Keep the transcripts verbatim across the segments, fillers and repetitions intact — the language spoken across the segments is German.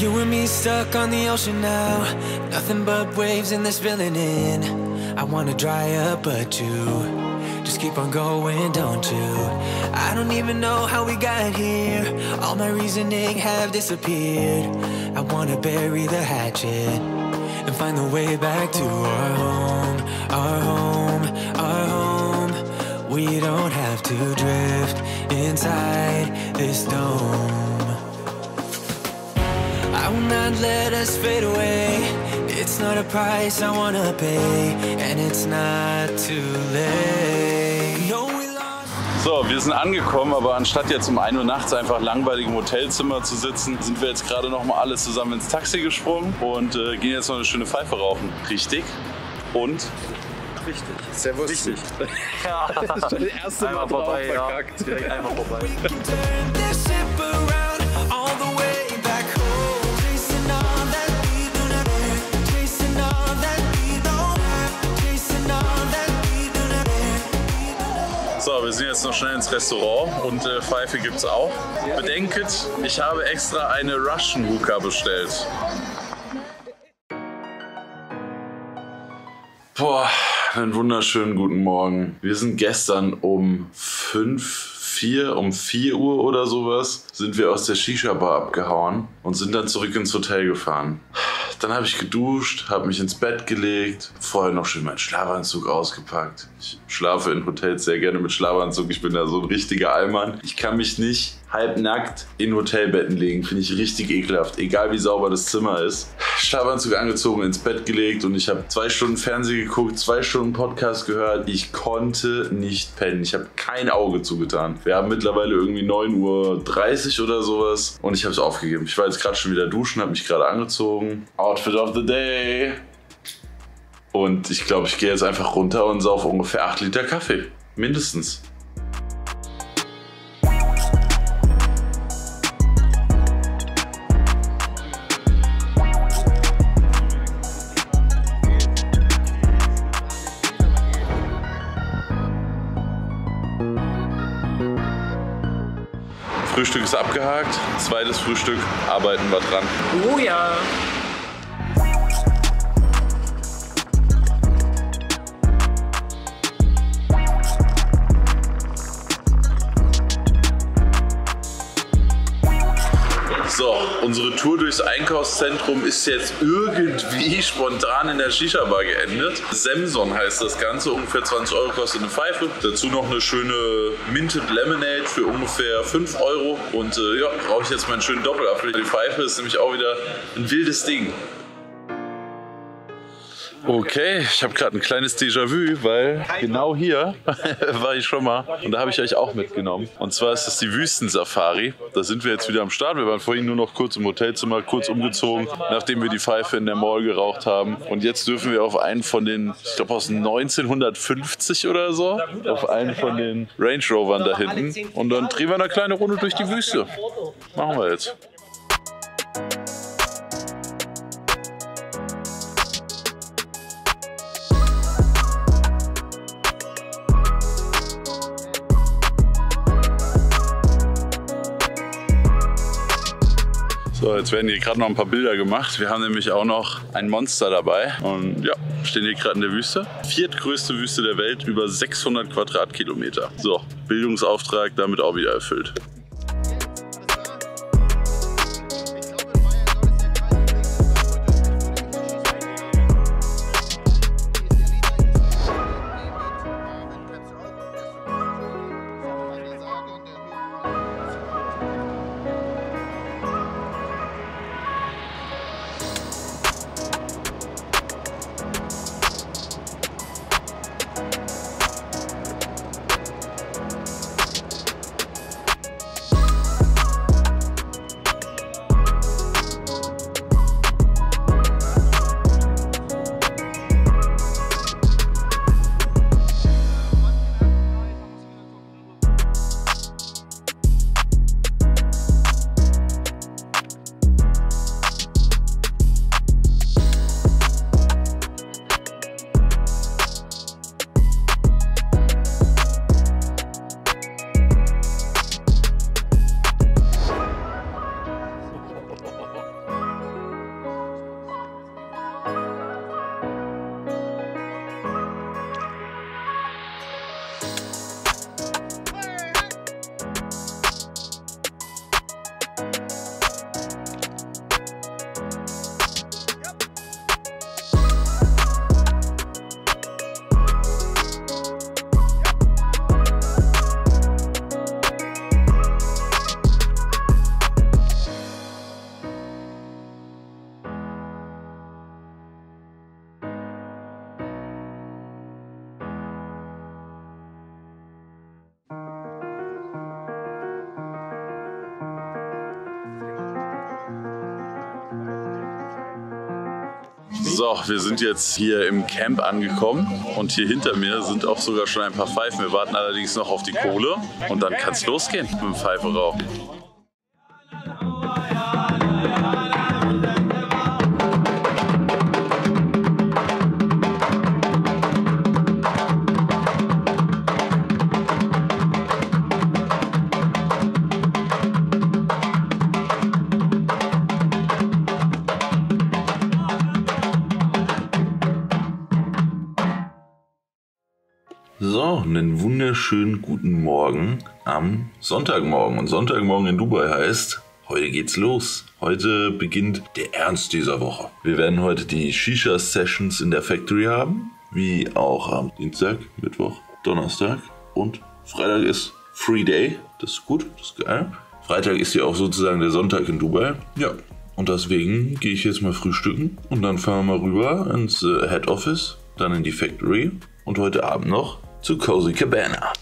You and me stuck on the ocean now. Nothing but waves and they're spilling in. I wanna dry up but you just keep on going, don't you? I don't even know how we got here. All my reasoning have disappeared. I wanna bury the hatchet and find the way back to our home, our home, our home. We don't have to drift inside this dome. I will not let us fade away. It's not a price I wanna pay, and it's not too late. No, we lost. So, wir sind angekommen, aber anstatt jetzt um ein Uhr nachts einfach langweilig im Hotelzimmer zu sitzen, sind wir jetzt gerade noch mal alle zusammen ins Taxi gesprungen und äh, gehen jetzt noch eine schöne Pfeife rauchen. Richtig? Und? Richtig. Servus. Richtig. Ja, das ist das erste Mal drauf vorbei, verkackt. Ja. Direkt einmal vorbei. So, wir sind jetzt noch schnell ins Restaurant und äh, Pfeife gibt's auch. Bedenket, ich habe extra eine Russian Hookah bestellt. Boah, einen wunderschönen guten Morgen. Wir sind gestern um fünf, vier, um vier Uhr oder sowas, sind wir aus der Shisha-Bar abgehauen und sind dann zurück ins Hotel gefahren. Dann habe ich geduscht, habe mich ins Bett gelegt, vorher noch schön meinen Schlafanzug ausgepackt. Ich schlafe in Hotels sehr gerne mit Schlafanzug, ich bin da so ein richtiger Allmann. Ich kann mich nicht halbnackt in Hotelbetten legen, finde ich richtig ekelhaft, egal wie sauber das Zimmer ist. Schlafanzug angezogen, ins Bett gelegt und ich habe zwei Stunden Fernsehen geguckt, zwei Stunden Podcast gehört. Ich konnte nicht pennen, ich habe kein Auge zugetan. Wir haben mittlerweile irgendwie neun Uhr dreißig oder sowas und ich habe es aufgegeben. Ich war jetzt gerade schon wieder duschen, habe mich gerade angezogen. Outfit of the day. Und ich glaube, ich gehe jetzt einfach runter und saufe ungefähr acht Liter Kaffee. Mindestens. Frühstück ist abgehakt, zweites Frühstück, arbeiten wir dran. Oh ja! So, unsere Tour durchs Einkaufszentrum ist jetzt irgendwie spontan in der Shisha-Bar geendet. Semson heißt das Ganze, ungefähr zwanzig Euro kostet eine Pfeife. Dazu noch eine schöne Minted Lemonade für ungefähr fünf Euro. Und äh, ja, brauche ich jetzt meinen schönen Doppelapfel. Die Pfeife ist nämlich auch wieder ein wildes Ding. Okay, ich habe gerade ein kleines Déjà-vu, weil genau hier war ich schon mal und da habe ich euch auch mitgenommen. Und zwar ist das die Wüstensafari. Da sind wir jetzt wieder am Start. Wir waren vorhin nur noch kurz im Hotelzimmer, kurz umgezogen, nachdem wir die Pfeife in der Mall geraucht haben. Und jetzt dürfen wir auf einen von den, ich glaube aus neunzehnhundertfünfzig oder so, auf einen von den Range Rovern da hinten. Und dann drehen wir eine kleine Runde durch die Wüste. Machen wir jetzt. So, jetzt werden hier gerade noch ein paar Bilder gemacht. Wir haben nämlich auch noch ein Monster dabei und ja, stehen hier gerade in der Wüste. Viertgrößte Wüste der Welt, über sechshundert Quadratkilometer. So, Bildungsauftrag damit auch wieder erfüllt. So, wir sind jetzt hier im Camp angekommen und hier hinter mir sind auch sogar schon ein paar Pfeifen. Wir warten allerdings noch auf die Kohle und dann kann es losgehen mit dem Pfeiferauchen. So, einen wunderschönen guten Morgen am Sonntagmorgen. Und Sonntagmorgen in Dubai heißt, heute geht's los. Heute beginnt der Ernst dieser Woche. Wir werden heute die Shisha-Sessions in der Factory haben, wie auch am Dienstag, Mittwoch, Donnerstag und Freitag ist Free Day. Das ist gut, das ist geil. Freitag ist ja auch sozusagen der Sonntag in Dubai. Ja, und deswegen gehe ich jetzt mal frühstücken und dann fahren wir mal rüber ins äh, Head Office, dann in die Factory und heute Abend noch zu Cozy Cabana.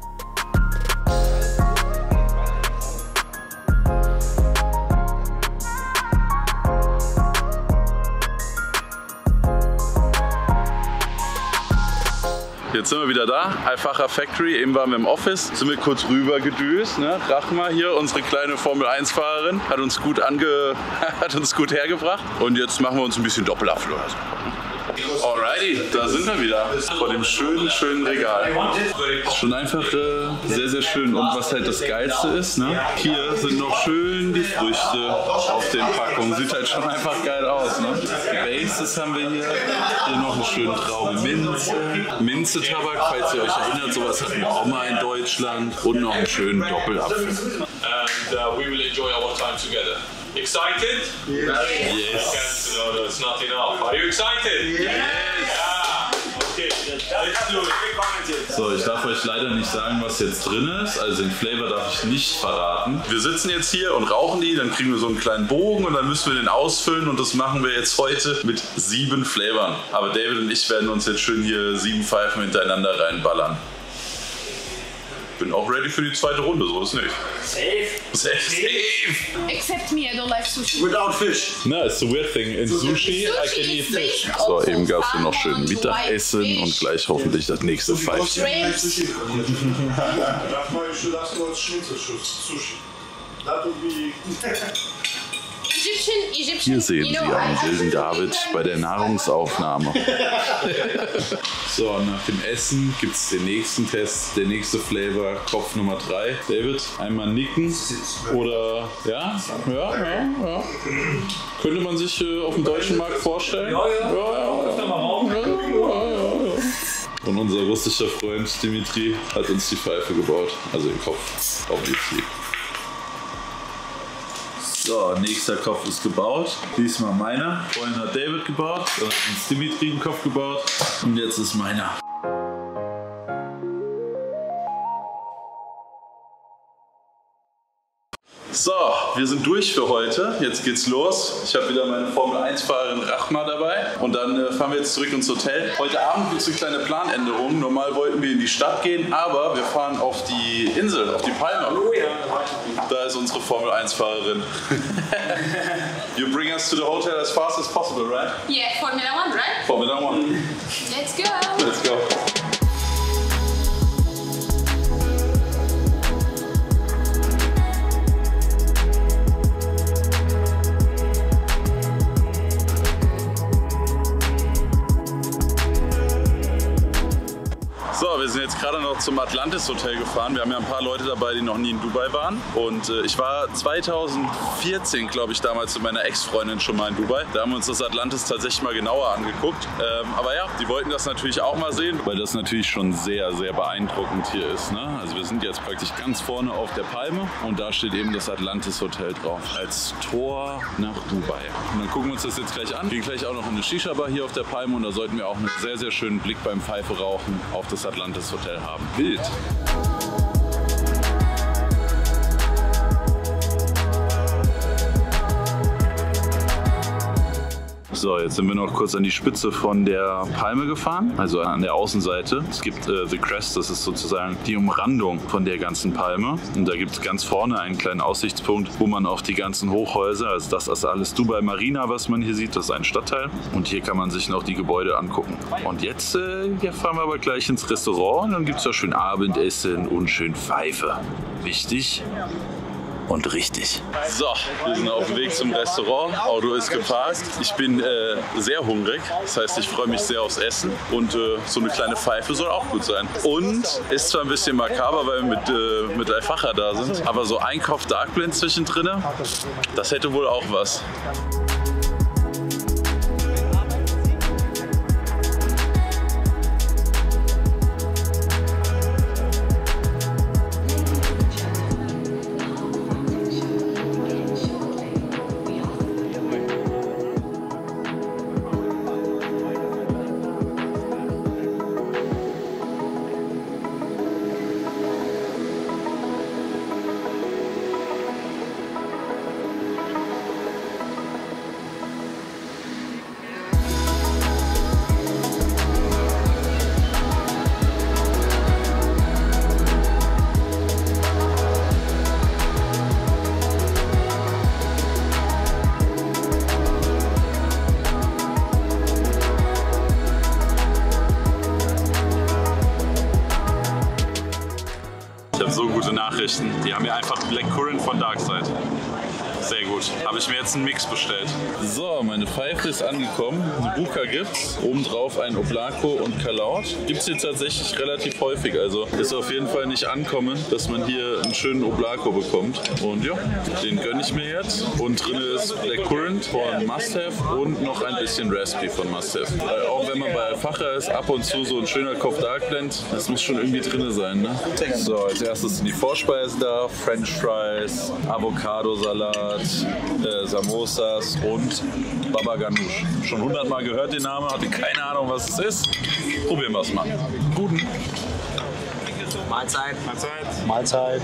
Jetzt sind wir wieder da, Al-Facher Factory, eben waren wir im Office, sind wir kurz rüber gedüst, ne? Rachma hier, unsere kleine Formel eins Fahrerin, hat uns gut ange hat uns gut hergebracht und jetzt machen wir uns ein bisschen Doppelabflug. Alrighty, da sind wir wieder vor dem schönen, schönen Regal. Schon einfach äh, sehr, sehr schön. Und was halt das Geilste ist, ne? Hier sind noch schön die Früchte auf den Packungen. Sieht halt schon einfach geil aus. Ne? Bases haben wir hier. Hier noch eine schöne Traube Minze. Minze-Tabak, falls ihr euch erinnert, sowas hatten wir auch mal in Deutschland. Und noch einen schönen Doppelapfel. And uh, we will enjoy our time together. Excited? Yes. Yes. No, no, it's not enough. Are you excited? Yes. Yeah. Okay. Let's do it. So, ich darf euch leider nicht sagen, was jetzt drin ist. Also den Flavor darf ich nicht verraten. Wir sitzen jetzt hier und rauchen die, dann kriegen wir so einen kleinen Bogen und dann müssen wir den ausfüllen und das machen wir jetzt heute mit sieben Flavern. Aber David und ich werden uns jetzt schön hier sieben Pfeifen hintereinander reinballern. Bin auch ready für die zweite Runde, so ist nicht. Safe. Safe. Safe. Except me, I don't like sushi. Without fish. Na, it's a weird thing. In Sushi, I can eat fish. So, eben gab es hier noch schön Mittagessen und gleich hoffentlich das nächste Pfeifchen. Hier sehen Sie einen wilden David bei der Nahrungsaufnahme. So, nach dem Essen gibt es den nächsten Test, der nächste Flavor, Kopf Nummer drei. David, einmal nicken oder ja, ja, ja, ja. Könnte man sich äh, auf dem deutschen Markt vorstellen? Ja, ja, ja, ja, ja, ja, ja, ja. Und unser russischer Freund Dimitri hat uns die Pfeife gebaut, also den Kopf, obviously. So, nächster Kopf ist gebaut. Diesmal meiner. Vorhin hat David gebaut, dann hat uns Dimitri den Kopf gebaut und jetzt ist meiner. So, wir sind durch für heute. Jetzt geht's los. Ich habe wieder meine Formel eins Fahrerin Rachma dabei. Und dann äh, fahren wir jetzt zurück ins Hotel. Heute Abend gibt es eine kleine Planänderung. Normal wollten wir in die Stadt gehen, aber wir fahren auf die Insel, auf die Palme. Oh ja. Da ist unsere Formel eins Fahrerin. You bring us to the hotel as fast as possible, right? Yeah, Formula One, right? Formula One. Let's go. Let's go. So, wir sind jetzt gerade noch zum Atlantis Hotel gefahren. Wir haben ja ein paar Leute dabei, die noch nie in Dubai waren. Und äh, ich war zweitausendvierzehn, glaube ich, damals mit meiner Ex-Freundin schon mal in Dubai. Da haben wir uns das Atlantis tatsächlich mal genauer angeguckt. Ähm, aber ja, die wollten das natürlich auch mal sehen, weil das natürlich schon sehr, sehr beeindruckend hier ist. Ne? Also wir sind jetzt praktisch ganz vorne auf der Palme und da steht eben das Atlantis Hotel drauf. Als Tor nach Dubai. Und dann gucken wir uns das jetzt gleich an. Wir gehen gleich auch noch in eine Shisha-Bar hier auf der Palme und da sollten wir auch einen sehr, sehr schönen Blick beim Pfeife rauchen auf das Atlantis Hotel haben. Wild! So, jetzt sind wir noch kurz an die Spitze von der Palme gefahren, also an der Außenseite. Es gibt äh, The Crest, das ist sozusagen die Umrandung von der ganzen Palme. Und da gibt es ganz vorne einen kleinen Aussichtspunkt, wo man auf die ganzen Hochhäuser, also das ist alles Dubai Marina, was man hier sieht, das ist ein Stadtteil. Und hier kann man sich noch die Gebäude angucken. Und jetzt äh, hier fahren wir aber gleich ins Restaurant und dann gibt es da schön Abendessen und schön Pfeife. Wichtig und richtig. So, wir sind auf dem Weg zum Restaurant. Auto ist geparkt. Ich bin äh, sehr hungrig. Das heißt, ich freue mich sehr aufs Essen. Und äh, so eine kleine Pfeife soll auch gut sein. Und ist zwar ein bisschen makaber, weil wir mit, äh, mit Al-Facher da sind, aber so ein Kopf Dark Blend zwischendrin, das hätte wohl auch was. Ich habe so gute Nachrichten. Die haben mir einfach Black Currant von Darkside. Sehr gut. Habe ich mir jetzt einen Mix bestellt. So, meine Pfeife ist angekommen. Eine Buka gibt's. Obendrauf ein Oblako und Kalaut. Gibt es hier tatsächlich relativ häufig. Also ist auf jeden Fall nicht ankommen, dass man hier einen schönen Oblako bekommt. Und ja, den gönne ich mir jetzt. Und drin ist Black Currant von Must Have und noch ein bisschen Raspberry von Must Have. Weil auch wenn man bei Al-Facher ist, ab und zu so ein schöner Kopf Dark Blend, das muss schon irgendwie drin sein. Ne? So, als erstes sind die Vorspeisen da. French Fries, Avocado-Salat, Äh, Samosas und Baba Ganoush. Schon hundertmal gehört den Namen, hatte keine Ahnung, was es ist. Probieren wir es mal. Guten. Mahlzeit. Mahlzeit. Mahlzeit.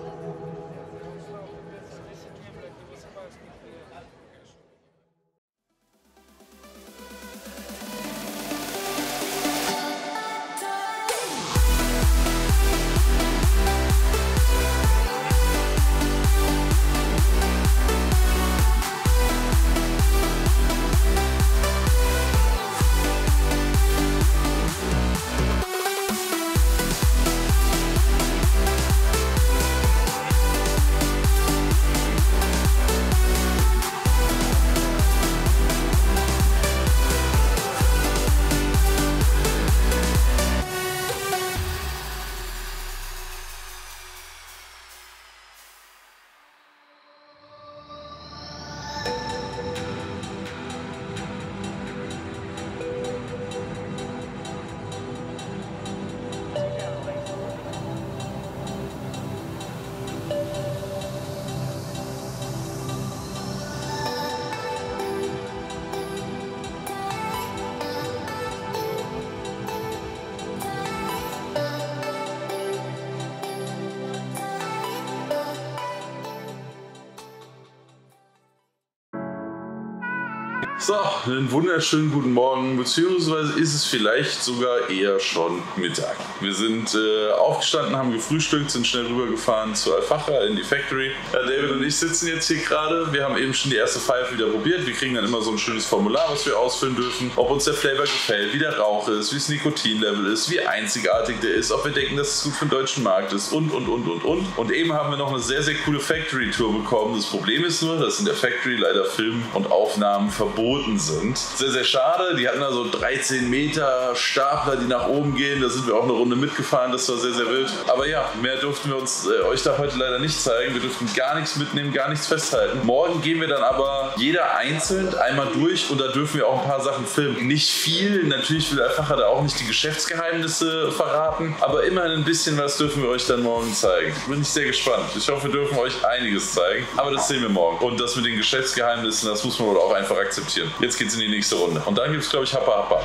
So, einen wunderschönen guten Morgen, beziehungsweise ist es vielleicht sogar eher schon Mittag. Wir sind äh, aufgestanden, haben gefrühstückt, sind schnell rübergefahren zu Al-Facher in die Factory. Ja, David und ich sitzen jetzt hier gerade. Wir haben eben schon die erste Pfeife wieder probiert. Wir kriegen dann immer so ein schönes Formular, was wir ausfüllen dürfen. Ob uns der Flavor gefällt, wie der Rauch ist, wie das Nikotinlevel ist, wie einzigartig der ist, ob wir denken, dass es gut für den deutschen Markt ist und, und, und, und, und. Und eben haben wir noch eine sehr, sehr coole Factory-Tour bekommen. Das Problem ist nur, dass in der Factory leider Film und Aufnahmen verboten sind. Sehr, sehr schade. Die hatten da so dreizehn Meter Stapler, die nach oben gehen. Da sind wir auch eine Runde mitgefahren. Das war sehr, sehr wild. Aber ja, mehr durften wir uns äh, euch da heute leider nicht zeigen. Wir durften gar nichts mitnehmen, gar nichts festhalten. Morgen gehen wir dann aber jeder einzeln einmal durch und da dürfen wir auch ein paar Sachen filmen. Nicht viel. Natürlich will Al-Facher da auch nicht die Geschäftsgeheimnisse verraten. Aber immerhin ein bisschen was dürfen wir euch dann morgen zeigen. Bin ich sehr gespannt. Ich hoffe, wir dürfen euch einiges zeigen. Aber das sehen wir morgen. Und das mit den Geschäftsgeheimnissen, das muss man wohl auch einfach akzeptieren. Jetzt geht's in die nächste Runde. Und dann gibt es, glaube ich, Happa Happa.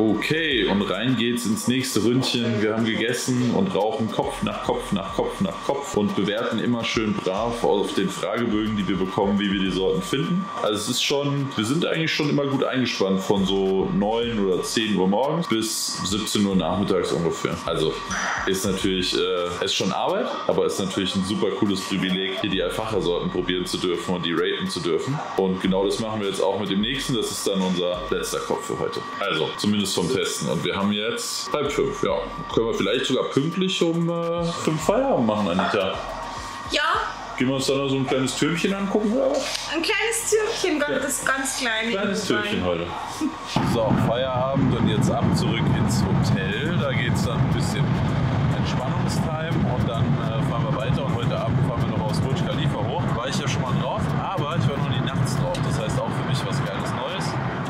Okay, und rein geht's ins nächste Ründchen. Wir haben gegessen und rauchen Kopf nach Kopf nach Kopf nach Kopf und bewerten immer schön brav auf den Fragebögen, die wir bekommen, wie wir die Sorten finden. Also es ist schon, wir sind eigentlich schon immer gut eingespannt von so neun oder zehn Uhr morgens bis siebzehn Uhr nachmittags ungefähr. Also ist natürlich, äh, ist schon Arbeit, aber ist natürlich ein super cooles Privileg, hier die Alfaka-Sorten probieren zu dürfen und die raten zu dürfen. Und genau das machen wir jetzt auch mit dem nächsten. Das ist dann unser letzter Kopf für heute. Also zumindest vom Testen. Und wir haben jetzt halb fünf. Ja, können wir vielleicht sogar pünktlich um äh, fünf Feierabend machen, Anita. Ja. Gehen wir uns dann noch so ein kleines Türmchen angucken, oder was? Ein kleines Türmchen, ja. Das ganz kleine. Kleines Türmchen heute. So, Feierabend und jetzt ab zurück ins Hotel. Da geht es dann ein bisschen Entspannungstime und dann äh, fahren wir weiter. Und heute Abend fahren wir noch aus Burj Khalifa hoch. War ich ja schon mal drauf, aber ich war noch nie nachts drauf. Das heißt auch für mich was Geiles Neues.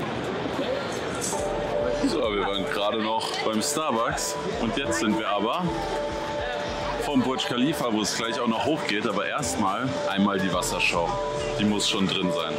So, wir waren gerade noch beim Starbucks und jetzt sind wir aber vom Burj Khalifa, wo es gleich auch noch hochgeht, aber erstmal einmal die Wasserschau. Die muss schon drin sein.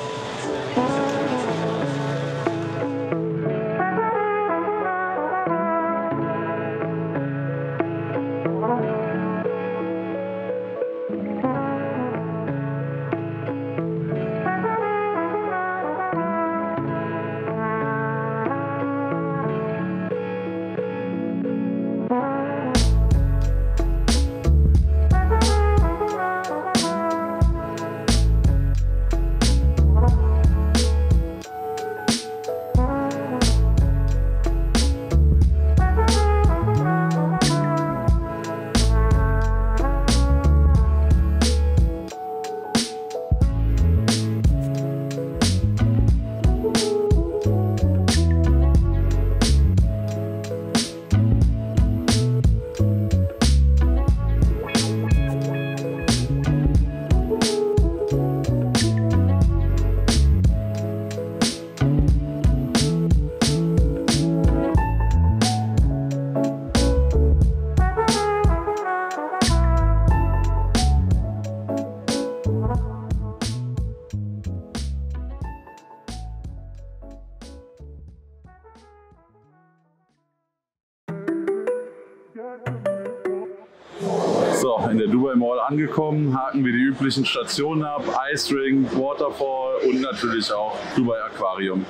So, in der Dubai Mall angekommen, haken wir die üblichen Stationen ab, Ice Ring, Waterfall und natürlich auch Dubai Aquarium.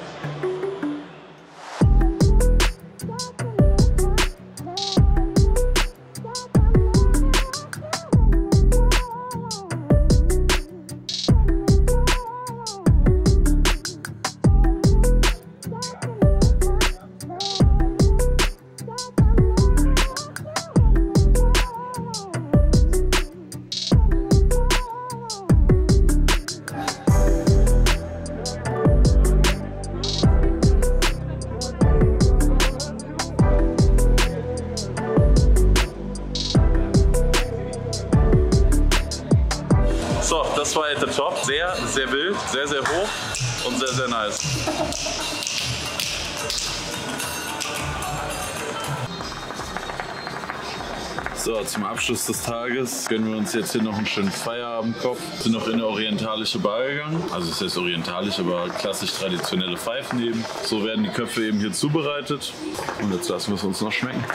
So, das war at the top. Sehr, sehr wild, sehr, sehr hoch und sehr, sehr nice. So, zum Abschluss des Tages gönnen wir uns jetzt hier noch einen schönen Feierabendkopf. Wir sind noch in eine orientalische Bar gegangen. Also es ist orientalisch, aber klassisch traditionelle Pfeifen eben. So werden die Köpfe eben hier zubereitet. Und jetzt lassen wir es uns noch schmecken.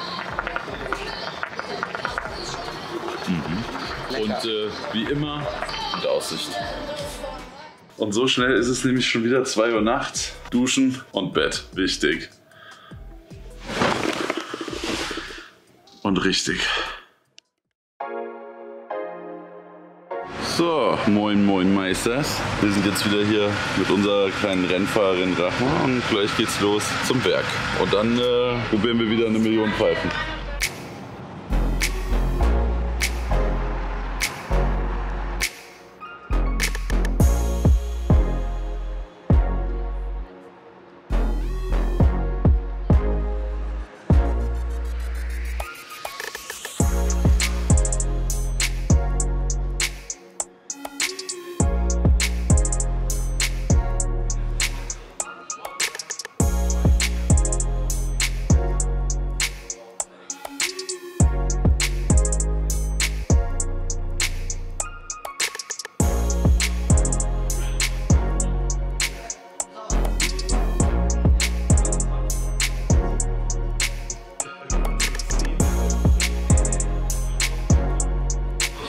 Mhm. Und äh, wie immer mit Aussicht. Und so schnell ist es nämlich schon wieder zwei Uhr nachts. Duschen und Bett. Wichtig. Und richtig. So, moin moin Meisters. Wir sind jetzt wieder hier mit unserer kleinen Rennfahrerin Rahma und gleich geht's los zum Werk. Und dann äh, probieren wir wieder eine Million Pfeifen.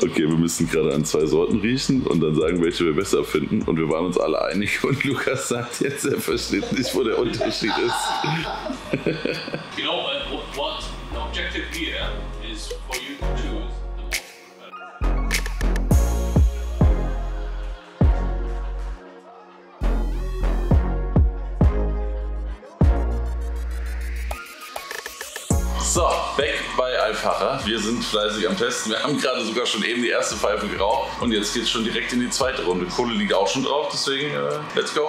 Okay, wir müssen gerade an zwei Sorten riechen und dann sagen, welche wir besser finden. Und wir waren uns alle einig und Lukas sagt jetzt, er versteht nicht, wo der Unterschied ist. You know uh, what the objective here is for you to choose the most. So, weg bei Alpacha. Wir sind fleißig am Testen. Wir haben gerade sogar schon eben die erste Pfeife geraucht und jetzt geht es schon direkt in die zweite Runde. Kohle liegt auch schon drauf, deswegen äh, let's go.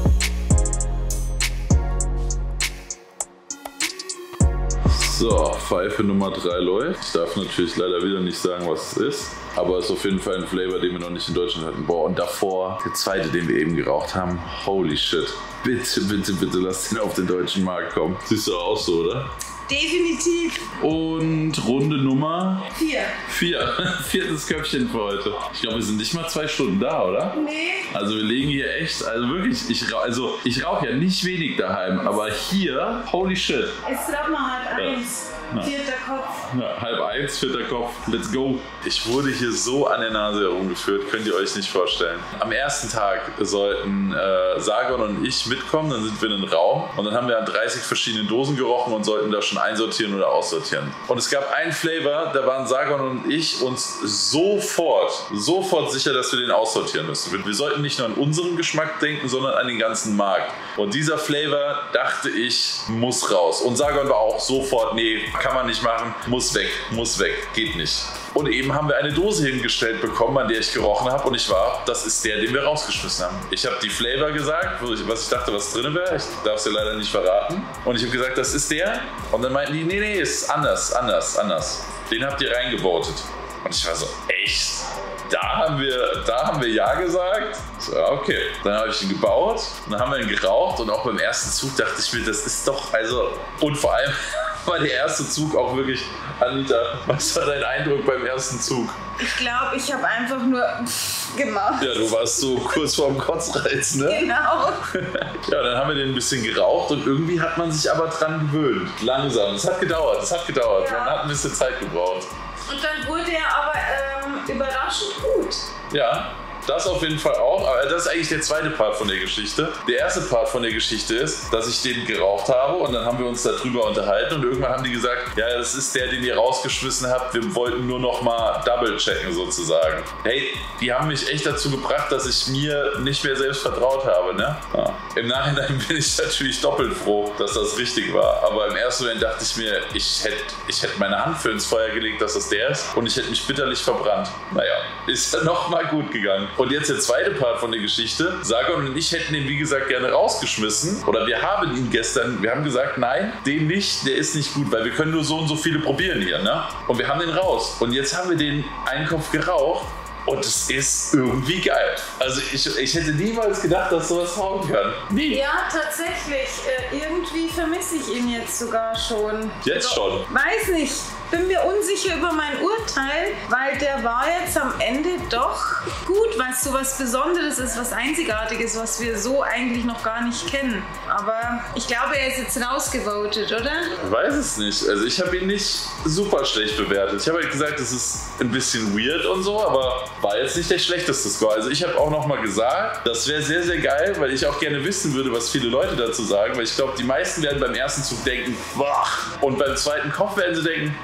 So, Pfeife Nummer drei läuft. Ich darf natürlich leider wieder nicht sagen, was es ist. Aber es ist auf jeden Fall ein Flavor, den wir noch nicht in Deutschland hatten. Boah, und davor der zweite, den wir eben geraucht haben. Holy shit. Bitte, bitte, bitte lass den auf den deutschen Markt kommen. Siehst du auch so, oder? Definitiv. Und Runde Nummer Vier. vier. Viertes Köpfchen für heute. Ich glaube, wir sind nicht mal zwei Stunden da, oder? Nee. Also wir legen hier echt, also wirklich, ich, rauch, also ich rauche ja nicht wenig daheim, aber hier, holy shit. Es ist mal halb eins. Ja. Vierter Kopf. Ja, halb eins, vierter Kopf, let's go. Ich wurde hier so an der Nase herumgeführt, könnt ihr euch nicht vorstellen. Am ersten Tag sollten äh, Sargon und ich mitkommen, dann sind wir in den Raum und dann haben wir an dreißig verschiedenen Dosen gerochen und sollten da schon einsortieren oder aussortieren. Und es gab einen Flavor, da waren Sargon und ich uns sofort, sofort sicher, dass wir den aussortieren müssen. Wir, wir sollten nicht nur an unseren Geschmack denken, sondern an den ganzen Markt. Und dieser Flavor, dachte ich, muss raus. Und Sargon war auch sofort, nee, kann man nicht machen, muss weg, muss weg, geht nicht. Und eben haben wir eine Dose hingestellt bekommen, an der ich gerochen habe und ich war, das ist der, den wir rausgeschmissen haben. Ich habe die Flavor gesagt, was ich dachte, was drin wäre, ich darf es ja leider nicht verraten. Und ich habe gesagt, das ist der. Und dann meinten die, nee, nee, ist anders, anders, anders. Den habt ihr reingevotet. Und ich war so, echt? Da haben wir, da haben wir ja gesagt. So, okay. Dann habe ich ihn gebaut, dann haben wir ihn geraucht und auch beim ersten Zug dachte ich mir, das ist doch, also, und vor allem war der erste Zug auch wirklich, Anita, was war dein Eindruck beim ersten Zug? Ich glaube, ich habe einfach nur gemacht. Ja, du warst so kurz vorm Kotzreiz, ne? Genau. Ja, dann haben wir den ein bisschen geraucht und irgendwie hat man sich aber dran gewöhnt. Langsam. Es hat gedauert, es hat gedauert. Ja. Man hat ein bisschen Zeit gebraucht. Und dann wurde er aber ähm, überraschend gut. Ja, das auf jeden Fall auch, aber das ist eigentlich der zweite Part von der Geschichte. Der erste Part von der Geschichte ist, dass ich den geraucht habe und dann haben wir uns darüber unterhalten und irgendwann haben die gesagt, ja, das ist der, den ihr rausgeschmissen habt, wir wollten nur noch mal double checken sozusagen. Hey, die haben mich echt dazu gebracht, dass ich mir nicht mehr selbst vertraut habe, ne? Ja. Im Nachhinein bin ich natürlich doppelt froh, dass das richtig war, aber im ersten Moment dachte ich mir, ich hätte ich hätt meine Hand für ins Feuer gelegt, dass das der ist und ich hätte mich bitterlich verbrannt. Naja, ist ja noch mal gut gegangen. Und jetzt der zweite Part von der Geschichte. Sargon und ich hätten den, wie gesagt, gerne rausgeschmissen. Oder wir haben ihn gestern, wir haben gesagt, nein, den nicht, der ist nicht gut, weil wir können nur so und so viele probieren hier, ne? Und wir haben den raus. Und jetzt haben wir den einen Kopf geraucht. Und es ist irgendwie geil. Also ich, ich hätte niemals gedacht, dass sowas hauen kann. Nie. Ja, tatsächlich. Äh, irgendwie vermisse ich ihn jetzt sogar schon. Jetzt schon? Weiß nicht. Bin mir unsicher über mein Urteil, weil der war jetzt am Ende doch gut, weil es so was Besonderes ist, was Einzigartiges, was wir so eigentlich noch gar nicht kennen. Aber ich glaube, er ist jetzt rausgevotet, oder? Ich weiß es nicht. Also ich habe ihn nicht super schlecht bewertet. Ich habe halt gesagt, es ist ein bisschen weird und so, aber war jetzt nicht der schlechteste Score. Also ich habe auch noch mal gesagt, das wäre sehr, sehr geil, weil ich auch gerne wissen würde, was viele Leute dazu sagen, weil ich glaube, die meisten werden beim ersten Zug denken, boah, und beim zweiten Kopf werden sie denken,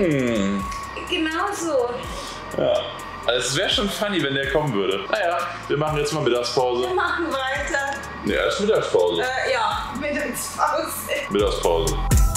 hm. Genau so. Ja. Also es wäre schon funny, wenn der kommen würde. Naja, wir machen jetzt mal Mittagspause. Wir machen weiter. Ja, ist Mittagspause. Äh, ja, Mittagspause. Mittagspause.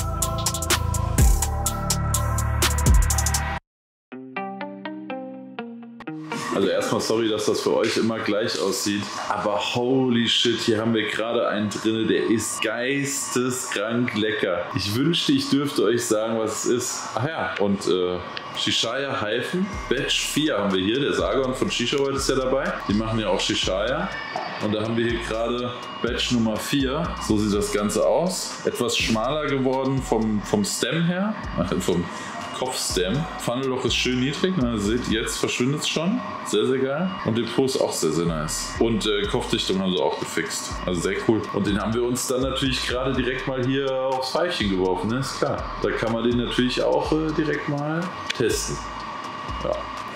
Also erstmal sorry, dass das für euch immer gleich aussieht, aber holy shit, hier haben wir gerade einen drin, der ist geisteskrank lecker. Ich wünschte, ich dürfte euch sagen, was es ist. Ach ja, und äh, Shishaya Haifen, Batch vier haben wir hier, der Sargon von Shisha World ist ja dabei. Die machen ja auch Shishaya. Und da haben wir hier gerade Batch Nummer vier. So sieht das Ganze aus. Etwas schmaler geworden vom, vom Stem her, also vom Kopfstem. Funnelloch ist schön niedrig, ne? Ihr seht, jetzt verschwindet es schon. Sehr, sehr geil. Und Depot ist auch sehr, sehr nice. Und äh, Kopfdichtung haben sie auch gefixt. Also sehr cool. Und den haben wir uns dann natürlich gerade direkt mal hier aufs Pfeifchen geworfen, ne? Ist klar. Da kann man den natürlich auch äh, direkt mal testen. Ja.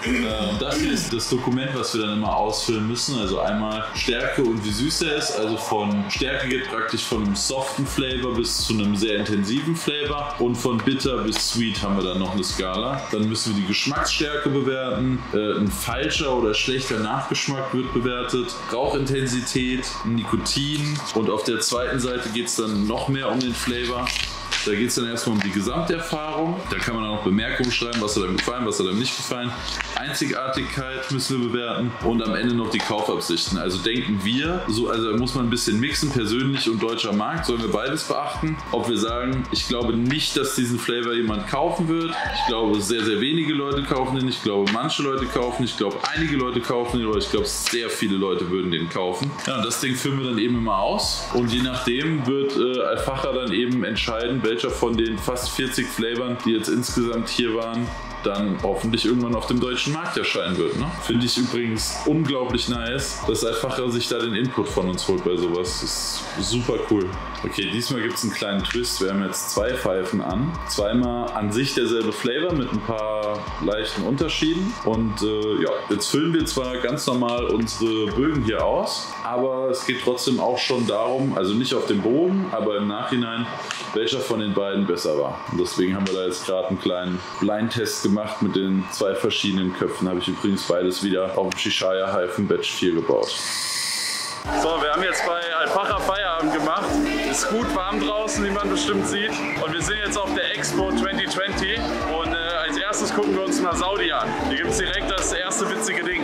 Äh, das hier ist das Dokument, was wir dann immer ausfüllen müssen. Also einmal Stärke und wie süß er ist. Also von Stärke geht praktisch von einem soften Flavor bis zu einem sehr intensiven Flavor. Und von bitter bis sweet haben wir dann noch eine Skala. Dann müssen wir die Geschmacksstärke bewerten. Äh, ein falscher oder schlechter Nachgeschmack wird bewertet. Rauchintensität, Nikotin. Und auf der zweiten Seite geht es dann noch mehr um den Flavor. Da geht es dann erstmal um die Gesamterfahrung. Da kann man dann auch Bemerkungen schreiben, was hat einem gefallen, was hat einem nicht gefallen. Einzigartigkeit müssen wir bewerten und am Ende noch die Kaufabsichten. Also denken wir, so, also da muss man ein bisschen mixen, persönlich und deutscher Markt, sollen wir beides beachten. Ob wir sagen, ich glaube nicht, dass diesen Flavor jemand kaufen wird. Ich glaube, sehr, sehr wenige Leute kaufen den. Ich glaube, manche Leute kaufen ihn. Ich glaube, einige Leute kaufen den, aber ich glaube, sehr viele Leute würden den kaufen. Ja, und das Ding füllen wir dann eben immer aus und je nachdem wird äh, Alfaja dann eben entscheiden, welcher von den fast vierzig Flavern, die jetzt insgesamt hier waren, dann hoffentlich irgendwann auf dem deutschen Markt erscheinen wird. Ne? Finde ich übrigens unglaublich nice, dass Alfaja sich da den Input von uns holt bei sowas. Das ist super cool. Okay, diesmal gibt es einen kleinen Twist. Wir haben jetzt zwei Pfeifen an. Zweimal an sich derselbe Flavor mit ein paar leichten Unterschieden. Und äh, ja, jetzt füllen wir zwar ganz normal unsere Bögen hier aus, aber es geht trotzdem auch schon darum, also nicht auf dem Bogen, aber im Nachhinein, welcher von den beiden besser war. Und deswegen haben wir da jetzt gerade einen kleinen Blindtest gemacht mit den zwei verschiedenen Köpfen. Habe ich übrigens beides wieder auf dem Shishaya Hyphen Batch vier gebaut. So, wir haben jetzt bei Alfaja Feierabend gemacht. Ist gut warm draußen, wie man bestimmt sieht. Und wir sind jetzt auf der Expo zwanzig zwanzig. Und äh, als erstes gucken wir uns mal Saudi an. Hier gibt es direkt das erste witzige Ding.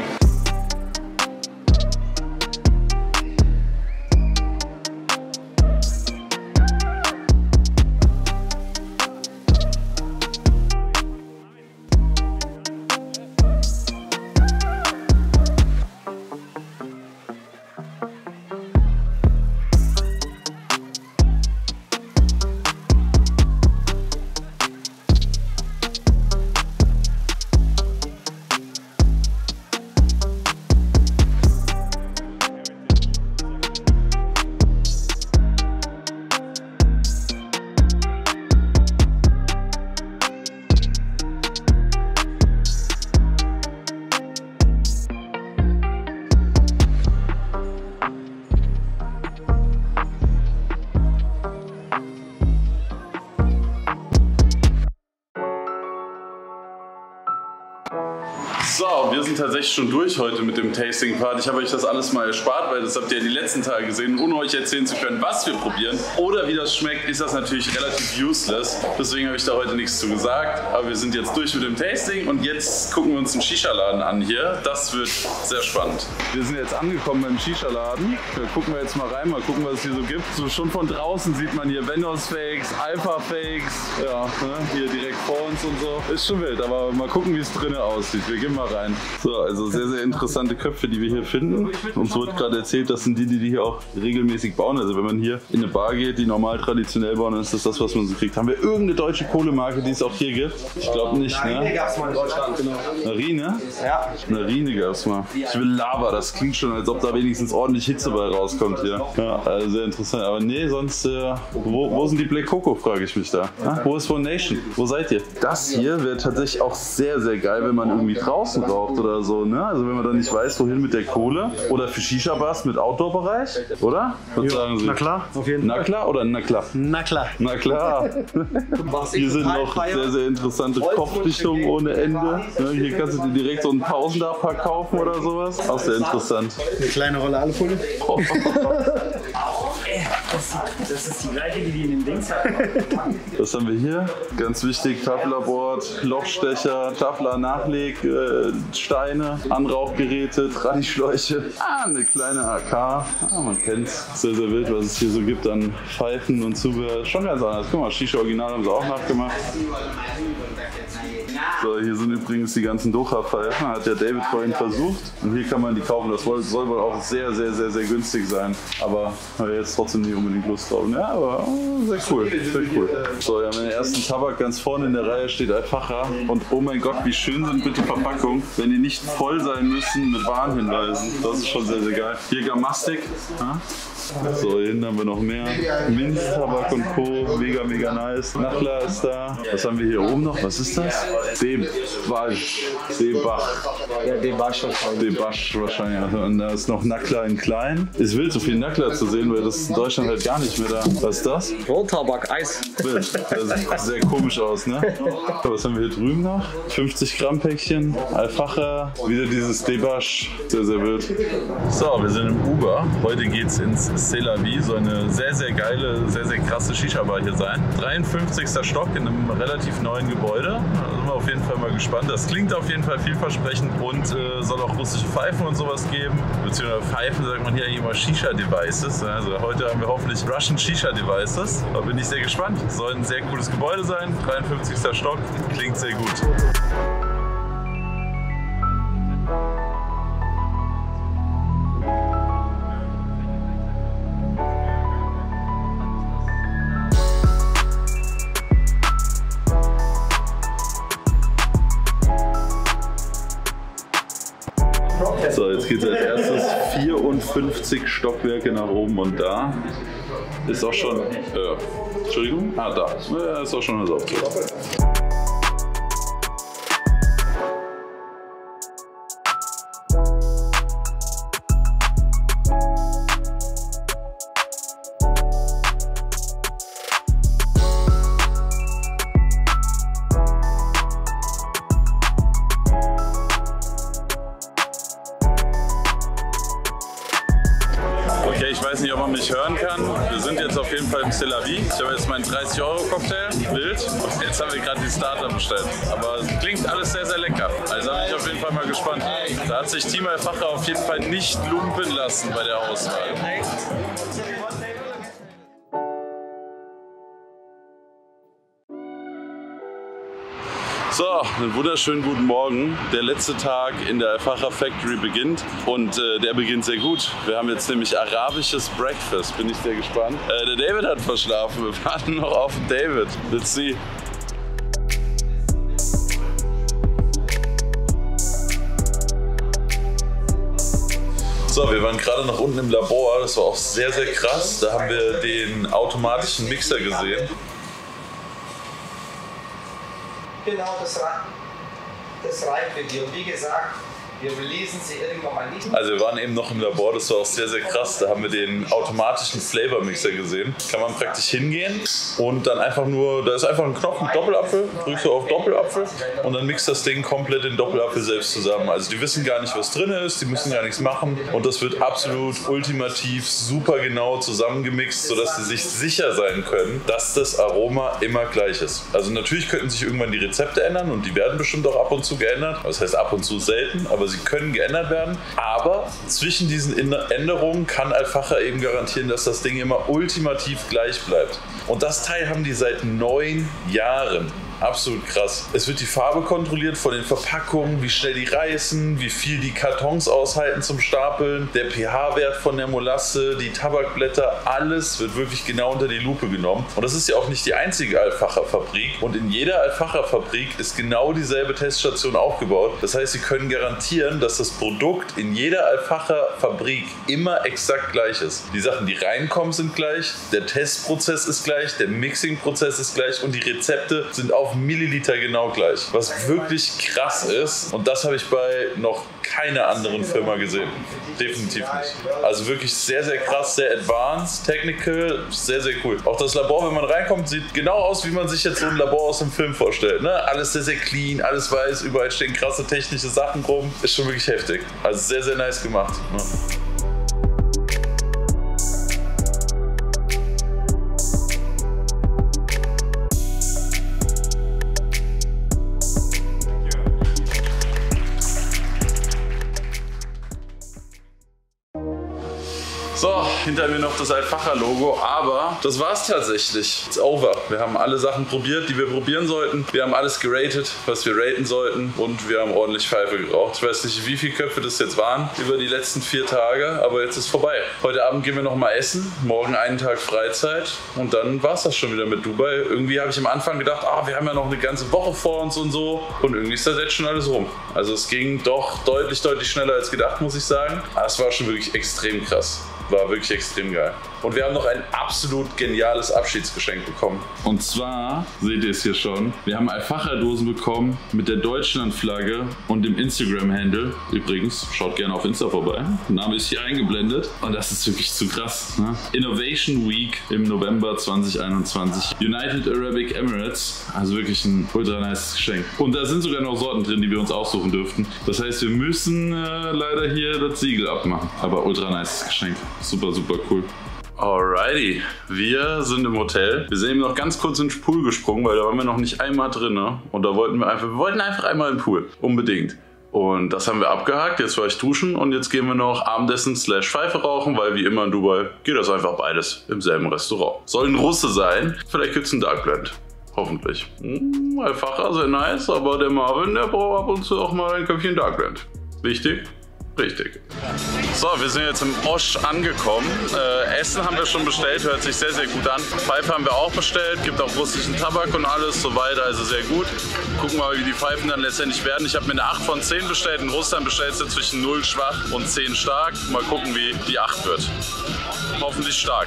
So, wir sind tatsächlich schon durch heute mit dem Tasting-Part. Ich habe euch das alles mal erspart, weil das habt ihr ja die letzten Tage gesehen. Ohne euch erzählen zu können, was wir probieren oder wie das schmeckt, ist das natürlich relativ useless. Deswegen habe ich da heute nichts zu gesagt. Aber wir sind jetzt durch mit dem Tasting und jetzt gucken wir uns einen Shisha-Laden an hier. Das wird sehr spannend. Wir sind jetzt angekommen beim Shisha-Laden. Da gucken wir jetzt mal rein, mal gucken, was es hier so gibt. So schon von draußen sieht man hier Venos-Fakes, Alpha-Fakes. Ja, ne? Hier direkt vor uns und so. Ist schon wild, aber mal gucken, wie es drinnen aussieht. Wir gehen mal rein. So, also sehr, sehr interessante Köpfe, die wir hier finden. Uns wird gerade erzählt, das sind die, die die hier auch regelmäßig bauen. Also wenn man hier in eine Bar geht, die normal traditionell bauen, dann ist das das, was man so kriegt. Haben wir irgendeine deutsche Kohlemarke, die es auch hier gibt? Ich glaube nicht, ne? Narine gab es mal in Deutschland, genau. Narine? Ja. Narine gab es mal. Ich will Lava, das klingt schon, als ob da wenigstens ordentlich Hitze bei rauskommt hier. Ja, also sehr interessant. Aber nee, sonst, äh, wo, wo sind die Black Coco, frage ich mich da. Ha? Wo ist One Nation? Wo seid ihr? Das hier wäre tatsächlich auch sehr, sehr geil, wenn man irgendwie draußen raucht oder so, ne? Also wenn man dann nicht weiß, wohin mit der Kohle. Oder für Shisha-Bars mit Outdoor-Bereich, oder? Was ja, sagen Sie? Na klar, auf jeden Fall. Na klar oder na klar? Na klar. Na klar. Hier sind noch sehr, sehr interessante Kopfdichtungen ohne Ende. Hier kannst du dir direkt so einen Tausender-Pack kaufen oder sowas. Auch sehr interessant. Eine kleine Rolle Alufolie. Das, das ist die gleiche, die die in den Dings hat. Was haben wir hier? Ganz wichtig, Taflerboard, Lochstecher, Tafler, Nachleg, äh, Steine, Anrauchgeräte, Tradischläuche. Ah, eine kleine A K. Ah, man kennt's. Sehr, sehr wild, was es hier so gibt an Pfeifen und Zubehör. Schon ganz anders. Guck mal, Shisha Original haben sie auch nachgemacht. So, hier sind übrigens die ganzen Docha-Pfeifen. Hat der David vorhin versucht. Und hier kann man die kaufen. Das soll, soll wohl auch sehr, sehr, sehr, sehr günstig sein. Aber habe jetzt trotzdem nicht unbedingt Lust drauf. Ja, aber oh, sehr cool. Sehr cool. So, wir haben den ersten Tabak. Ganz vorne in der Reihe steht Alfaja. Und oh mein Gott, wie schön sind bitte Verpackungen, wenn die nicht voll sein müssen mit Warnhinweisen. Das ist schon sehr, sehr geil. Hier Gamastik. Ja? So, hier hinten haben wir noch mehr. Minztabak und Co. Mega, mega nice. Nachla ist da. Was haben wir hier oben noch? Was ist das? B Debasch. Debach. Ja, Debasch wahrscheinlich. Debasch wahrscheinlich. Also, und da ist noch Nackler in klein. Es will so viel Nackler zu sehen, weil das ist in Deutschland halt gar nicht mehr da. Was ist das? Rolltabak, Eis. Wild. Das sieht sehr komisch aus, ne? Was haben wir hier drüben noch? fünfzig Gramm Päckchen, Alfacher, wieder dieses Debasch. Sehr, sehr wild. So, wir sind im Uber. Heute geht's ins C'est la Vie, so eine sehr, sehr geile, sehr, sehr krasse Shisha-Bar hier sein. dreiundfünfzigster Stock in einem relativ neuen Gebäude. Da sind wir auf jeden Fall mal gespannt. Das klingt auf jeden Fall vielversprechend und äh, soll auch russische Pfeifen und sowas geben. Beziehungsweise Pfeifen sagt man hier eigentlich immer Shisha-Devices. Also heute haben wir hoffentlich Russian Shisha-Devices. Da bin ich sehr gespannt. Soll ein sehr cooles Gebäude sein. dreiundfünfzigster Stock. Klingt sehr gut. So, jetzt geht es als erstes vierundfünfzig Stockwerke nach oben und da ist auch schon, äh, Entschuldigung, ah da, ja, ist auch schon eine Saufzeit. Ich weiß nicht, ob man mich hören kann. Wir sind jetzt auf jeden Fall im C'est la Vie. Ich habe jetzt meinen dreißig Euro Cocktail, wild. Und jetzt haben wir gerade die Starter bestellt. Aber es klingt alles sehr, sehr lecker. Also bin ich auf jeden Fall mal gespannt. Da hat sich Team Alfacher auf jeden Fall nicht lumpen lassen bei der Auswahl. So, einen wunderschönen guten Morgen. Der letzte Tag in der Alfacher Factory beginnt und äh, der beginnt sehr gut. Wir haben jetzt nämlich arabisches Breakfast, bin ich sehr gespannt. Äh, der David hat verschlafen, wir warten noch auf David. Let's see. So, wir waren gerade noch unten im Labor, das war auch sehr, sehr krass. Da haben wir den automatischen Mixer gesehen. Genau, das, das reicht für die. Und wie gesagt, wir releasen sie irgendwann mal nicht. Also wir waren eben noch im Labor, das war auch sehr, sehr krass. Da haben wir den automatischen Flavor Mixer gesehen. Kann man praktisch hingehen und dann einfach nur, da ist einfach ein Knopf mit Doppelapfel, drückst du auf Doppelapfel und dann mixt das Ding komplett den Doppelapfel selbst zusammen. Also die wissen gar nicht, was drin ist, die müssen gar nichts machen und das wird absolut ultimativ super genau zusammengemixt, sodass sie sich sicher sein können, dass das Aroma immer gleich ist. Also natürlich könnten sich irgendwann die Rezepte ändern und die werden bestimmt auch ab und zu geändert. Das heißt ab und zu selten, aber sie können geändert werden. Aber zwischen diesen Änderungen kann Alfacher eben garantieren, dass das Ding immer ultimativ gleich bleibt. Und das Teil haben die seit neun Jahren. Absolut krass. Es wird die Farbe kontrolliert von den Verpackungen, wie schnell die reißen, wie viel die Kartons aushalten zum Stapeln, der pH-Wert von der Molasse, die Tabakblätter, alles wird wirklich genau unter die Lupe genommen. Und das ist ja auch nicht die einzige Alfacher Fabrik. Und in jeder Alfacher Fabrik ist genau dieselbe Teststation aufgebaut. Das heißt, sie können garantieren, dass das Produkt in jeder Alfacher Fabrik immer exakt gleich ist. Die Sachen, die reinkommen, sind gleich, der Testprozess ist gleich, der Mixing-Prozess ist gleich und die Rezepte sind auf Milliliter genau gleich. Was wirklich krass ist und das habe ich bei noch keiner anderen Firma gesehen. Definitiv nicht. Also wirklich sehr, sehr krass, sehr advanced, technical, sehr, sehr cool. Auch das Labor, wenn man reinkommt, sieht genau aus, wie man sich jetzt so ein Labor aus dem Film vorstellt. Ne? Alles sehr, sehr clean, alles weiß, überall stehen krasse technische Sachen rum. Ist schon wirklich heftig. Also sehr, sehr nice gemacht. Ne? So, hinter mir noch das Alfacher-Logo, aber das war's tatsächlich. It's over. Wir haben alle Sachen probiert, die wir probieren sollten. Wir haben alles geratet, was wir raten sollten und wir haben ordentlich Pfeife geraucht. Ich weiß nicht, wie viele Köpfe das jetzt waren über die letzten vier Tage, aber jetzt ist vorbei. Heute Abend gehen wir noch mal essen, morgen einen Tag Freizeit und dann war's das schon wieder mit Dubai. Irgendwie habe ich am Anfang gedacht, ah, wir haben ja noch eine ganze Woche vor uns und so und irgendwie ist das jetzt schon alles rum. Also es ging doch deutlich, deutlich schneller als gedacht, muss ich sagen. Aber es war schon wirklich extrem krass. War wirklich extrem geil. Und wir haben noch ein absolut geniales Abschiedsgeschenk bekommen. Und zwar, seht ihr es hier schon, wir haben Alpacha-Dosen bekommen mit der Deutschland-Flagge und dem Instagram-Handle. Übrigens, schaut gerne auf Insta vorbei. Der Name ist hier eingeblendet. Und das ist wirklich zu krass. Ne? Innovation Week im November zwanzig einundzwanzig. United Arab Emirates. Also wirklich ein ultra nice Geschenk. Und da sind sogar noch Sorten drin, die wir uns aussuchen dürften. Das heißt, wir müssen äh, leider hier das Siegel abmachen. Aber ultra nice Geschenk. Super, super cool. Alrighty, wir sind im Hotel. Wir sind eben noch ganz kurz in den Pool gesprungen, weil da waren wir noch nicht einmal drin. Ne? Und da wollten wir einfach, wir wollten einfach einmal im Pool. Unbedingt. Und das haben wir abgehakt. Jetzt war ich duschen und jetzt gehen wir noch Abendessen slash Pfeife rauchen, weil wie immer in Dubai geht das einfach beides im selben Restaurant. Soll ein Russe sein. Vielleicht gibt es einen Dark Blend. Hoffentlich. Hm, Alpacha, sehr nice, aber der Marvin, der braucht ab und zu auch mal ein Köpfchen Dark Blend. Wichtig? Richtig. So, wir sind jetzt im Osch angekommen. Äh, Essen haben wir schon bestellt, hört sich sehr, sehr gut an. Pfeife haben wir auch bestellt, gibt auch russischen Tabak und alles, so weiter, also sehr gut. Gucken wir mal, wie die Pfeifen dann letztendlich werden. Ich habe mir eine acht von zehn bestellt, in Russland bestellt es zwischen null schwach und zehn stark. Mal gucken, wie die acht wird. Hoffentlich stark.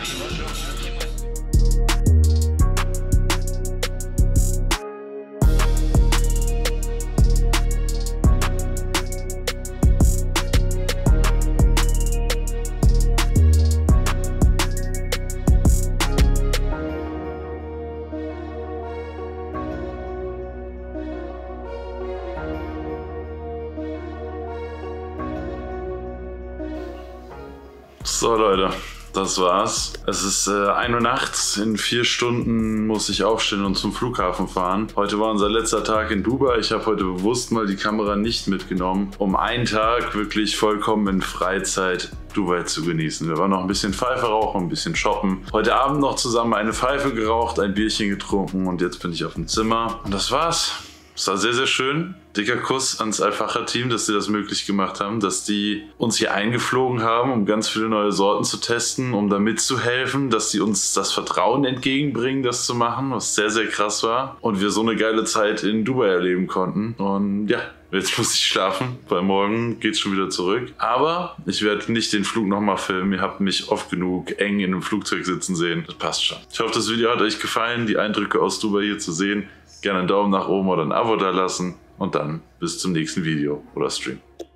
So Leute, das war's. Es ist äh, ein Uhr nachts. In vier Stunden muss ich aufstehen und zum Flughafen fahren. Heute war unser letzter Tag in Dubai. Ich habe heute bewusst mal die Kamera nicht mitgenommen, um einen Tag wirklich vollkommen in Freizeit Dubai zu genießen. Wir waren noch ein bisschen Pfeife rauchen, ein bisschen shoppen. Heute Abend noch zusammen eine Pfeife geraucht, ein Bierchen getrunken und jetzt bin ich auf dem Zimmer. Und das war's. Es war sehr, sehr schön. Dicker Kuss ans Alpacha-Team, dass sie das möglich gemacht haben, dass die uns hier eingeflogen haben, um ganz viele neue Sorten zu testen, um da mitzuhelfen, dass sie uns das Vertrauen entgegenbringen, das zu machen, was sehr, sehr krass war. Und wir so eine geile Zeit in Dubai erleben konnten. Und ja, jetzt muss ich schlafen, weil morgen geht's schon wieder zurück. Aber ich werde nicht den Flug nochmal filmen. Ihr habt mich oft genug eng in einem Flugzeug sitzen sehen. Das passt schon. Ich hoffe, das Video hat euch gefallen, die Eindrücke aus Dubai hier zu sehen. Gerne einen Daumen nach oben oder ein Abo da lassen und dann bis zum nächsten Video oder Stream.